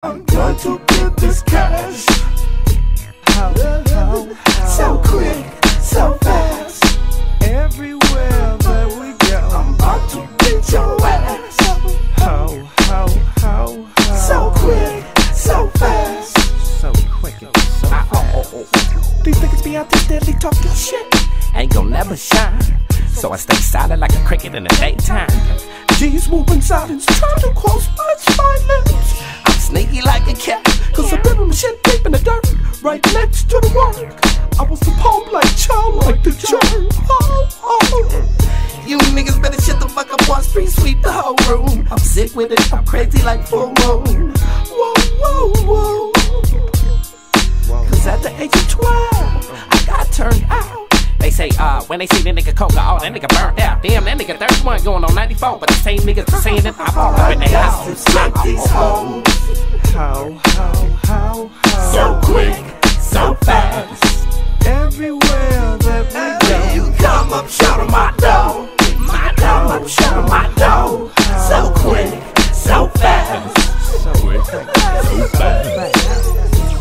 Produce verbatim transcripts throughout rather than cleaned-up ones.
I'm going to get this cash. How, how, how? So quick, so fast. Everywhere that we go, I'm about to get your ass. How, how, how, how? So quick, so fast. So quick and so fast. These niggas be out there steadily talking shit. Ain't gon' never shine, so I stay silent like a cricket in the daytime. G's moving silence, trying to close my lips. I'm sneaky like a cat, cause I been on the shit deep in the dirt, right next to the work. I was the Paul like child like the jerk. Oh, oh. You niggas better shut the fuck up on street, sweep the whole room. I'm sick with it, I'm crazy like full moon. Whoa, whoa, whoa. Cause at the age of twelve, I got turned out. They say, uh, when they see the nigga Coca, oh, that nigga burnt out. Damn, that nigga thirty-one going on ninety-four, but the same niggas saying it, I'm all up in their house. Like these hoes. How, how, how, how? So quick, so fast. Everywhere that we go, you come up, shout on my door. My door, up, shout on my door. So quick, so fast. So quick, so fast.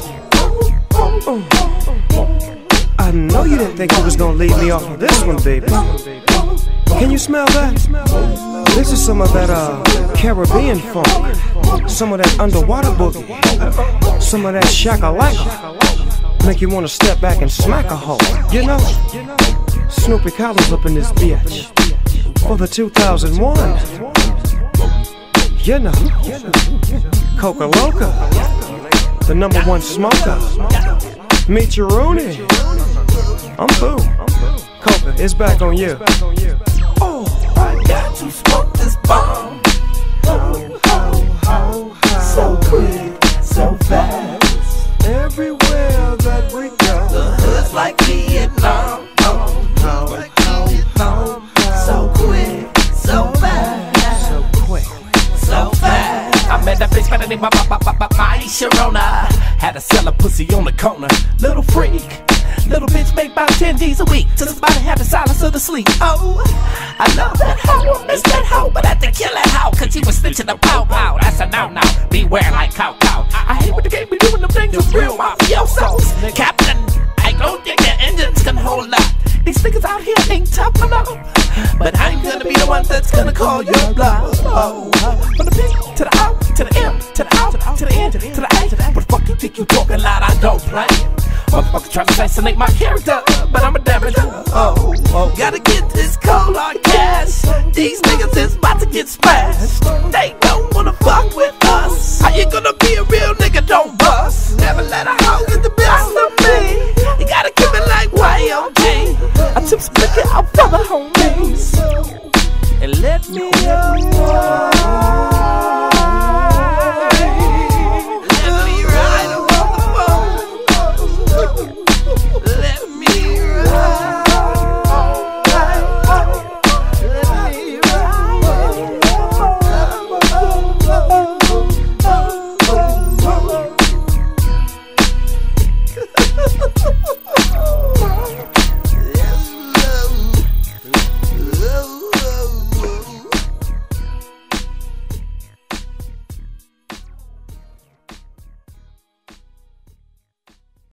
I know you didn't think you was gonna leave me off of this one, baby. Can you smell that? This is some of that uh Caribbean funk, some of that underwater boogie, some of that shakalaka. Make you wanna step back and smack a hoe. You know, Snoopy Collins up in this bitch for the two thousand one. You know, Coca Loca, the number one smoker. Meet your Rooney. I'm Boo. Coca, it's back on you. Oh, I got to smoke this bomb. Oh, oh, oh, oh. So quick, so fast. Everywhere that we go, the hood's like Vietnam. Oh, oh, oh, oh, oh. So quick, so fast. So quick, so fast. I met that bitch better than my, my, my, my, my Sharona. Had to sell a pussy on the corner. Little freak. Little bitch make about ten G's a week. Till somebody have the silence of the sleep. Oh, I love that hoe, I miss that hoe, but I had to kill that hoe, cause he was snitching the pow pow. That's a no no, beware like cow cow. I hate what the game be doing, them things with real mafiosos. Captain, I don't think their engines can hold up. These niggas out here ain't tough enough, but I'm gonna be the one that's gonna call your bluff. Oh, from the P to the O, to the M, to the O, to the N, to the A. But fuck you think you talking loud, I don't play. Motherfuckers try to assassinate my character, but I'm a damager. Oh, oh, gotta get this cold hard cash. These niggas is about to get smashed. They don't wanna fuck with us. How you gonna be a real nigga, don't bust? Never let a hoe get the best of me. You gotta keep it like Y O G. I tip some liquor out for the homies. And let me up.